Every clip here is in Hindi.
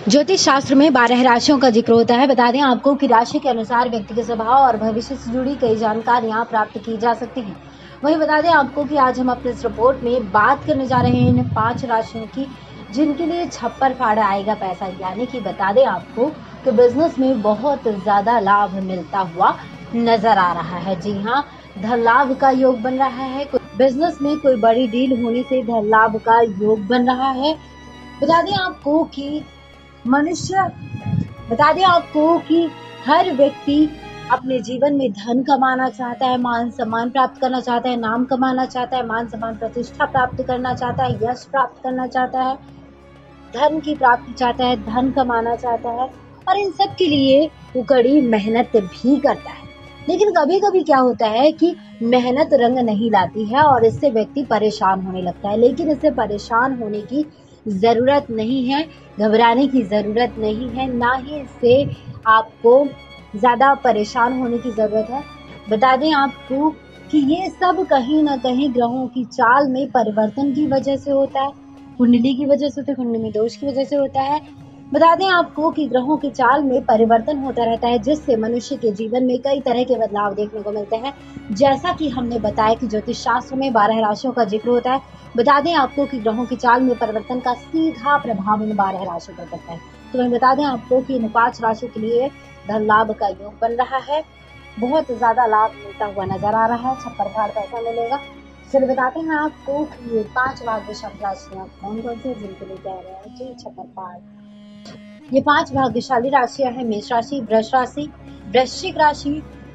ज्योतिष शास्त्र में 12 राशियों का जिक्र होता है। बता दें आपको कि राशि के अनुसार व्यक्ति के स्वभाव और भविष्य से जुड़ी कई जानकारियां प्राप्त की जा सकती हैं। वहीं बता दें आपको कि आज हम अपने इस रिपोर्ट में बात करने जा रहे हैं इन 5 राशियों की जिनके लिए छप्पर फाड़ आएगा पैसा। यानी कि बता दें आपको कि बिजनेस में बहुत ज्यादा लाभ मिलता हुआ नजर आ रहा है। जी हाँ, धन लाभ का योग बन रहा है। बिजनेस में कोई बड़ी डील होने से धन लाभ का योग बन रहा है। बता दें आपको कि मनुष्य बता दें आपको कि हर व्यक्ति अपने जीवन में धन कमाना चाहता है, मान सम्मान प्राप्त करना चाहता है, नाम कमाना चाहता है, मान सम्मान प्रतिष्ठा प्राप्त करना चाहता है, यश प्राप्त करना चाहता है, धन की प्राप्ति चाहता है, धन कमाना चाहता है और इन सब के लिए वो कड़ी मेहनत भी करता है। लेकिन कभी कभी क्या होता है कि मेहनत रंग नहीं लाती है और इससे व्यक्ति परेशान होने लगता है। लेकिन इससे परेशान होने की जरूरत नहीं है, घबराने की जरूरत नहीं है, ना ही इससे आपको ज्यादा परेशान होने की जरूरत है। बता दें आपको कि ये सब कहीं ना कहीं ग्रहों की चाल में परिवर्तन की वजह से होता है, कुंडली की वजह से होता है, कुंडली में दोष की वजह से होता है। बता दें आपको कि ग्रहों की चाल में परिवर्तन होता रहता है जिससे मनुष्य के जीवन में कई तरह के बदलाव देखने को मिलते हैं। जैसा कि हमने बताया कि ज्योतिष शास्त्र में 12 राशियों का जिक्र होता है। बता दें आपको कि ग्रहों की चाल में परिवर्तन का सीधा प्रभाव इन 12 राशियों पर पड़ता है। तो मैं बता दें आपको कि इन 5 राशियों के लिए धन लाभ का योग बन रहा है, बहुत ज्यादा लाभ मिलता हुआ नजर आ रहा है, छप्पर फाड़ पैसा मिलेगा। चलिए बताते हैं आपको कि ये 5 भाग्यशाली राशियां कौन कौन सी जिनके लिए कह रहे हैं जी छप्पर फाड़। ये 5 भाग्यशाली राशियां हैं मेष राशि, वृष राशि, वृश्चिक राशि,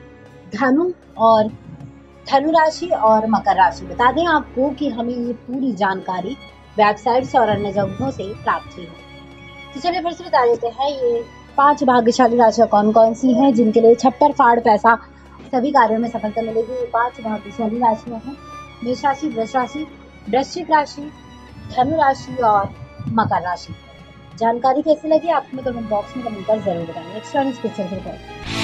धनु और धनु राशि और मकर राशि। बता दें आपको कि हमें ये पूरी जानकारी वेबसाइट से और अन्य जगहों से प्राप्त हुई है। तो चलिए फिर से बता देते हैं ये 5 भाग्यशाली राशियां कौन कौन सी हैं जिनके लिए छप्पर फाड़ पैसा सभी कार्यों में सफलता मिलेगी। ये 5 भाग्यशाली राशियां हैं मेष राशि, वृष राशि, वृश्चिक राशि, धनु राशि और मकर राशि। जानकारी कैसी लगी आपको कमेंट बॉक्स में कमेंट कर जरूर बताएं। Next one special report.